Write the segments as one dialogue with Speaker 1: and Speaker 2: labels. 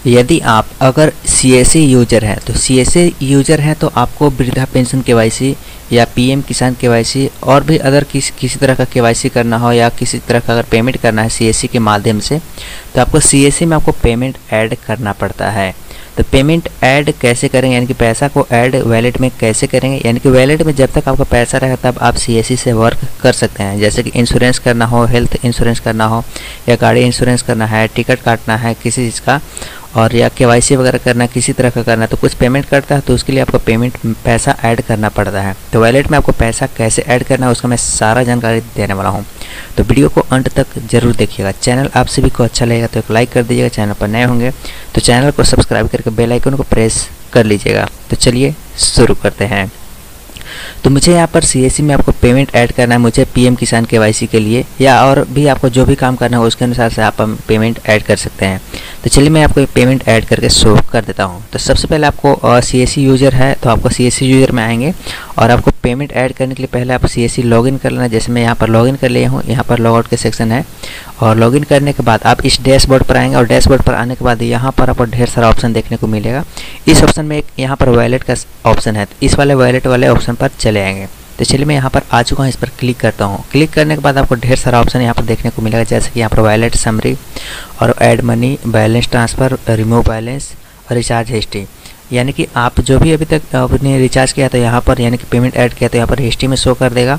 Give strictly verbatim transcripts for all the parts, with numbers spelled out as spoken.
Speaker 1: यदि आप अगर सीएससी यूजर हैं तो सीएससी यूजर हैं तो आपको वृद्धा पेंशन केवाईसी या पीएम किसान केवाईसी और भी अदर किस किसी तरह का केवाईसी करना हो या किसी तरह का अगर पेमेंट करना है सीएससी के माध्यम से, तो आपको सीएससी में आपको पेमेंट ऐड करना पड़ता है। तो पेमेंट ऐड कैसे करेंगे, यानी कि पैसा को ऐड वैलेट में कैसे करेंगे, यानी कि वैलेट में जब तक आपका पैसा रहेगा तब आप सीएससी से वर्क कर सकते हैं। जैसे कि इंश्योरेंस करना हो, हेल्थ इंश्योरेंस करना हो या गाड़ी इंश्योरेंस करना है, टिकट काटना है किसी चीज़ का, और या केवाईसी वगैरह करना है किसी तरह का करना है, तो कुछ पेमेंट करता है तो उसके लिए आपको पेमेंट पैसा ऐड करना पड़ता है। तो वैलेट में आपको पैसा कैसे ऐड करना है उसका मैं सारा जानकारी देने वाला हूँ, तो वीडियो को अंत तक जरूर देखिएगा। चैनल आप सभी को अच्छा लगेगा तो एक लाइक कर दीजिएगा, चैनल पर नए होंगे तो चैनल को सब्सक्राइब करके बेल आइकन को प्रेस कर लीजिएगा। तो चलिए शुरू करते हैं। तो मुझे यहाँ पर सीएससी में आपको पेमेंट ऐड करना है, मुझे पीएम किसान केवाईसी के लिए या और भी आपको जो भी काम करना है उसके अनुसार से आप पेमेंट ऐड कर सकते हैं। तो चलिए मैं आपको पेमेंट ऐड करके शो कर देता हूँ। तो सबसे पहले आपको सीएससी यूजर है तो आपको सीएससी यूजर में आएंगे और आपको पेमेंट ऐड करने के लिए पहले आप सीएससी लॉगिन कर लेना। जैसे मैं यहाँ पर लॉगिन कर लिया हूँ, यहाँ पर लॉगआउट के सेक्शन है और लॉगिन करने के बाद आप इस डैशबोर्ड पर आएंगे और डैशबोर्ड पर आने के बाद यहाँ पर आपको ढेर सारा ऑप्शन देखने को मिलेगा। इस ऑप्शन में एक यहाँ पर वैलेट का ऑप्शन है, तो इस वाले वैलेट वाले ऑप्शन पर चले आएंगे। तो चलिए मैं यहाँ पर आ चुका हूँ, इस पर क्लिक करता हूँ। क्लिक करने के बाद आपको ढेर सारा ऑप्शन यहाँ पर देखने को मिलेगा, जैसे कि यहाँ पर वैलेट समरी और add money, balance transfer, remove balance और रिचार्ज हिस्ट्री। यानी कि आप जो भी अभी तक आपने रिचार्ज किया तो यहाँ पर यानी कि पेमेंट ऐड किया तो यहाँ पर हिस्ट्री में शो कर देगा।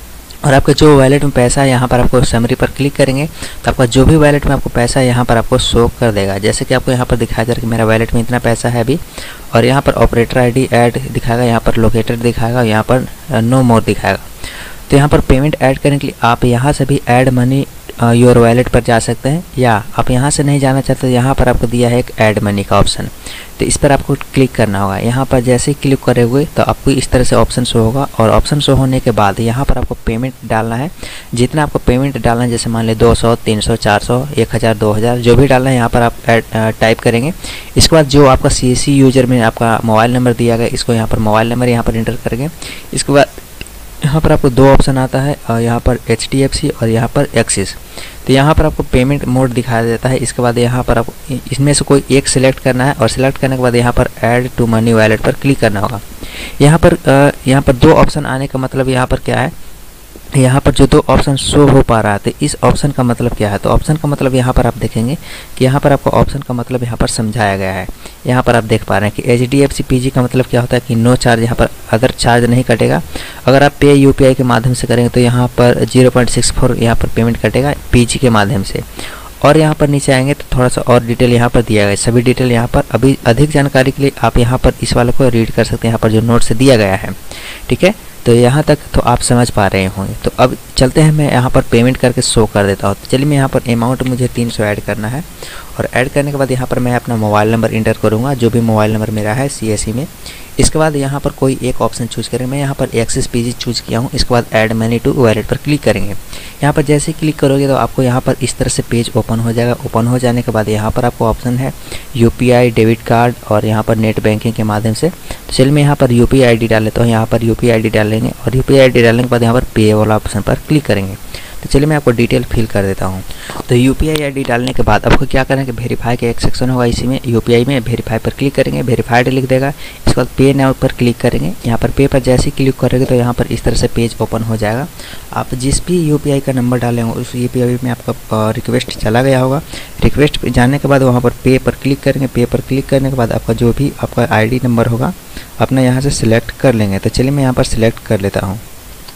Speaker 1: और आपका जो वैलेट में पैसा है यहाँ पर आपको समरी पर क्लिक करेंगे तो आपका जो भी वैलेट में आपको पैसा है यहाँ पर आपको शो कर देगा। जैसे कि आपको यहाँ पर दिखाया जा रहा है कि मेरा वैलेट में इतना पैसा है अभी, और यहाँ पर ऑपरेटर आईडी ऐड दिखाएगा, यहाँ पर लोकेटर दिखाएगा, यहाँ पर नो मोर दिखाएगा। तो यहाँ पर पेमेंट ऐड करने के लिए आप यहाँ से भी ऐड मनी योर वैलेट पर जा सकते हैं, या आप यहाँ से नहीं जाना चाहते तो यहाँ पर आपको दिया है एक ऐड मनी का ऑप्शन, तो इस पर आपको क्लिक करना होगा। यहाँ पर जैसे ही क्लिक करे हुए तो आपको इस तरह से ऑप्शन शो होगा और ऑप्शन शो होने के बाद यहाँ पर आपको पेमेंट डालना है। जितना आपको पेमेंट डालना है, जैसे मान लीजिए दो सौ, तीन सौ, चार सौ, एक हज़ार, दो हज़ार, जो भी डालना है यहाँ पर आप टाइप करेंगे। इसके बाद जो आपका सीएससी यूजर में आपका मोबाइल नंबर दिया गया, इसको यहाँ पर मोबाइल नंबर यहाँ पर एंटर करेंगे। इसके बाद यहाँ पर आपको दो ऑप्शन आता है, यहाँ पर एच डी एफ सी और यहाँ पर एक्सिस। तो यहाँ पर आपको पेमेंट मोड दिखाया देता है। इसके बाद यहाँ पर आपको इसमें से कोई एक सिलेक्ट करना है और सिलेक्ट करने के बाद यहाँ पर ऐड टू मनी वैलेट पर क्लिक करना होगा। यहाँ पर यहाँ पर दो ऑप्शन आने का मतलब यहाँ पर क्या है, यहाँ पर जो दो ऑप्शन शो हो पा रहा है तो इस ऑप्शन का मतलब क्या है। तो ऑप्शन का मतलब यहाँ पर आप देखेंगे कि यहाँ पर आपको ऑप्शन का मतलब यहाँ पर समझाया गया है। यहाँ पर आप देख पा रहे हैं कि H D F C P G का मतलब क्या होता है कि नो चार्ज, यहाँ पर अदर चार्ज नहीं कटेगा। अगर आप पे यूपीआई के माध्यम से करेंगे तो यहाँ पर जीरो पॉइंट सिक्स फोर यहाँ पर पेमेंट कटेगा पीजी के माध्यम से। और यहाँ पर नीचे आएंगे तो थोड़ा सा और डिटेल यहाँ पर दिया गया है, सभी डिटेल यहाँ पर। अभी अधिक जानकारी के लिए आप यहाँ पर इस वाले को रीड कर सकते हैं, यहाँ पर जो नोट से दिया गया है। ठीक है, तो यहाँ तक तो आप समझ पा रहे होंगे। तो अब चलते हैं, मैं यहाँ पर पेमेंट करके शो कर देता हूँ। तो चलिए मैं यहाँ पर अमाउंट मुझे तीन सौ ऐड करना है और ऐड करने के बाद यहाँ पर मैं अपना मोबाइल नंबर इंटर करूँगा, जो भी मोबाइल नंबर मेरा है सीएससी में। इसके बाद यहाँ पर कोई एक ऑप्शन चूज करेंगे, मैं यहाँ पर एक्सिस पीजी चूज किया हूँ। इसके बाद ऐड मनी टू वैलेट पर क्लिक करेंगे। यहाँ पर जैसे ही क्लिक करोगे तो आपको यहाँ पर इस तरह से पेज ओपन हो जाएगा। ओपन हो जाने के बाद यहाँ पर आपको ऑप्शन है यूपीआई, डेबिट कार्ड और यहाँ पर नेट बैंकिंग के माध्यम से। तो चलिए मैं यहाँ पर यूपीआई आईडी डाल लेता हूँ। यहाँ पर यूपीआई आईडी डालेंगे और यूपीआई आईडी डालने के बाद यहाँ पर पे वाला ऑप्शन पर क्लिक करेंगे। तो चलिए मैं आपको डिटेल फिल कर देता हूँ। तो यूपीआई आईडी डालने के बाद आपको क्या करना है कि वेरीफाई का एक सेक्शन होगा, इसी में यूपीआई में वेरीफाई पर क्लिक करेंगे, वेरीफाइड लिख देगा। इसके बाद पे नाउ पर क्लिक करेंगे। यहाँ पर पे पर जैसे ही क्लिक करेंगे तो यहाँ पर इस तरह से पेज ओपन हो जाएगा। आप जिस भी यूपीआई का नंबर डाले होंगे उस यूपीआई में आपका रिक्वेस्ट चला गया होगा। रिक्वेस्ट जाने के बाद वहाँ पर पे पर क्लिक करेंगे। पे पर क्लिक करने के बाद आपका जो भी आपका आई डी नंबर होगा अपना यहाँ से सिलेक्ट कर लेंगे। तो चलिए मैं यहाँ पर सिलेक्ट कर लेता हूँ।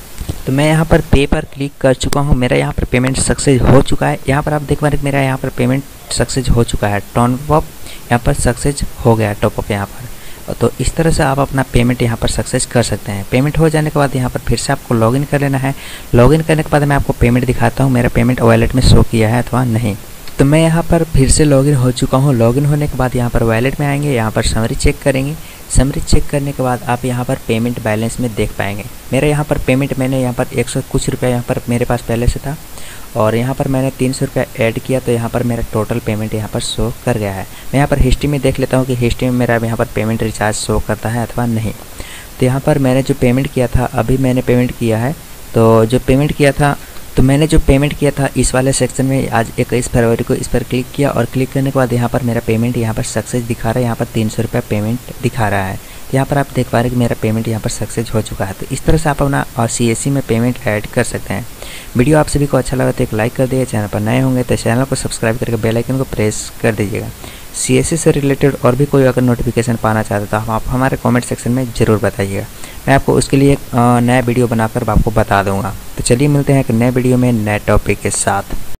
Speaker 1: तो मैं यहाँ पर पे पर क्लिक कर चुका हूँ, मेरा यहाँ पर पेमेंट सक्सेस हो चुका है। यहाँ पर आप देख पा रहे हैं मेरा यहाँ पर पेमेंट सक्सेस हो चुका है। टॉपअप यहाँ पर सक्सेस हो गया है, टॉपअप यहाँ पर। तो इस तरह से आप अपना पेमेंट यहाँ पर सक्सेस कर सकते हैं। पेमेंट हो जाने के बाद यहाँ पर फिर से आपको लॉगिन कर लेना है। लॉगिन करने के बाद मैं आपको पेमेंट दिखाता हूँ, मेरा पेमेंट वॉलेट में शो किया है अथवा नहीं। तो मैं यहाँ पर फिर से लॉगिन हो चुका हूँ। लॉगिन होने के बाद यहाँ पर वॉलेट में आएंगे, यहाँ पर समरी चेक करेंगे। समरी चेक करने के बाद आप यहाँ पर पेमेंट बैलेंस में देख पाएंगे। मेरा यहाँ पर पेमेंट मैंने यहाँ पर एक सौ कुछ रुपया यहाँ पर मेरे पास पहले से था और यहाँ पर मैंने तीन सौ रुपया ऐड किया तो यहाँ पर मेरा टोटल पेमेंट यहाँ पर शो कर गया है। मैं यहाँ पर हिस्ट्री में देख लेता हूँ कि हिस्ट्री में मेरा यहाँ पर पेमेंट रिचार्ज शो करता है अथवा नहीं। तो यहाँ पर मैंने जो पेमेंट किया था, अभी मैंने पेमेंट किया है, तो जो पेमेंट किया था तो मैंने जो पेमेंट किया था इस वाले सेक्शन में आज इक्कीस फरवरी को इस पर क्लिक किया और क्लिक करने के बाद यहाँ पर मेरा पेमेंट यहाँ पर सक्सेस दिखा रहा है। यहाँ पर तीन सौ रुपये पेमेंट दिखा रहा है। यहाँ पर आप देख पा रहे हैं कि मेरा पेमेंट यहाँ पर सक्सेस हो चुका है। तो इस तरह से आप अपना और सी एस सी में पेमेंट ऐड कर सकते हैं। वीडियो आप सभी को अच्छा लगा तो एक लाइक कर दीजिए। चैनल पर नए होंगे तो चैनल को सब्सक्राइब करके बेल आइकन को प्रेस कर दीजिएगा। सी एस सी से रिलेटेड और भी कोई अगर नोटिफिकेशन पाना चाहते तो आप हमारे कमेंट सेक्शन में ज़रूर बताइएगा। मैं आपको उसके लिए एक नया वीडियो बनाकर आपको बता दूंगा। तो चलिए मिलते हैं एक नए वीडियो में नए टॉपिक के साथ।